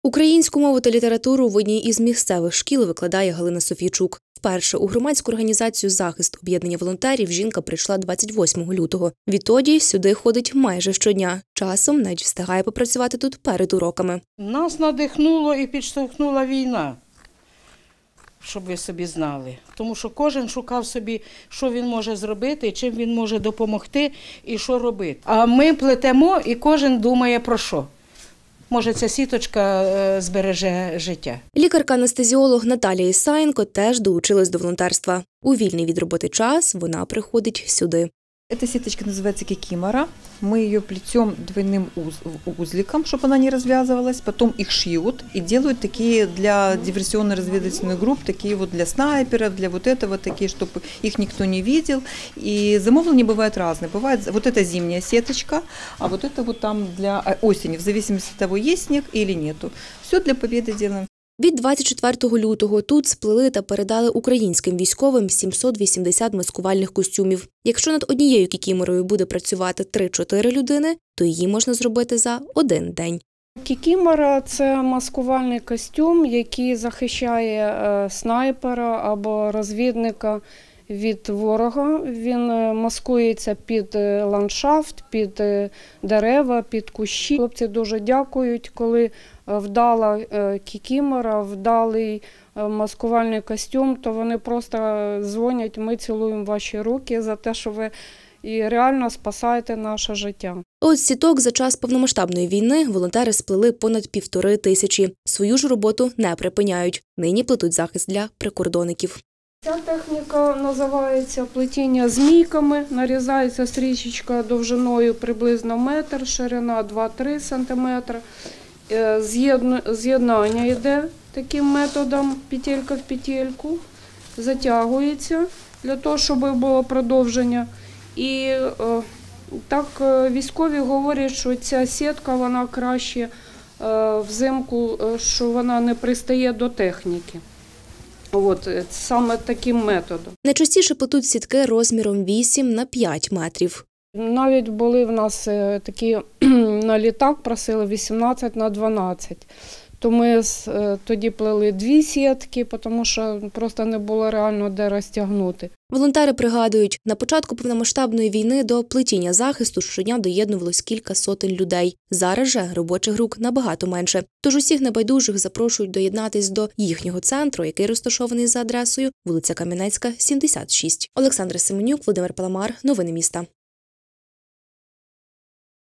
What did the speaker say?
Українську мову та літературу в одній із місцевих шкіл викладає Галина Софійчук. Вперше у громадську організацію «Захист» об'єднання волонтерів жінка прийшла 28 лютого. Відтоді сюди ходить майже щодня. Часом навіть встигає попрацювати тут перед уроками. Нас надихнуло і підштовхнула війна, щоб ви собі знали. Тому що кожен шукав собі, що він може зробити, чим він може допомогти і що робити. А ми плетемо і кожен думає про що. Може, ця сіточка збереже життя. Лікарка-анестезіолог Наталія Ісаєнко теж долучилась до волонтерства. У вільний від роботи час вона приходить сюди. Эта сеточка называется кикимора. Мы ее плетем двойным узликом, чтобы она не развязывалась. Потом их шьют и делают такие для диверсионно-разведывательных групп, такие вот для снайперов, для вот этого, такие, чтобы их никто не видел. И замовления бывают разные. Бывает вот эта зимняя сеточка, а вот это вот там для осени, в зависимости от того, есть снег или нету. Все для победы делаем. Від 24 лютого тут сплели та передали українським військовим 780 маскувальних костюмів. Якщо над однією кікіморою буде працювати 3-4 людини, то її можна зробити за один день. Кікімора – це маскувальний костюм, який захищає снайпера або розвідника від ворога. Він маскується під ландшафт, під дерева, під кущі. Хлопці дуже дякують, коли вдала кікімора, вдалий маскувальний костюм, то вони просто дзвонять, ми цілуємо ваші руки за те, що ви і реально спасаєте наше життя. От сіток за час повномасштабної війни волонтери сплели понад 1500. Свою ж роботу не припиняють. Нині плетуть захист для прикордонників. Ця техніка називається плетіння змійками. Нарізається стрічечка довжиною приблизно метр, ширина 2-3 см. З'єднання йде таким методом, петелька в петельку, затягується для того, щоб було продовження. І так військові говорять, що ця сітка вона краще взимку, що вона не пристає до техніки. От, саме таким методом. Найчастіше плетуть сітки розміром 8 на 5 метрів. Навіть були в нас такі на літак, просили 18 на 12. То ми тоді плели 2 сітки, тому що просто не було реально де розтягнути. Волонтери пригадують, на початку повномасштабної війни до плетіння захисту щодня доєднувалось кілька сотень людей. Зараз же робочих рук набагато менше. Тож усіх небайдужих запрошують доєднатись до їхнього центру, який розташований за адресою вулиця Кам'янецька, 76. Олександра Семенюк, Володимир Паламар. Новини міста.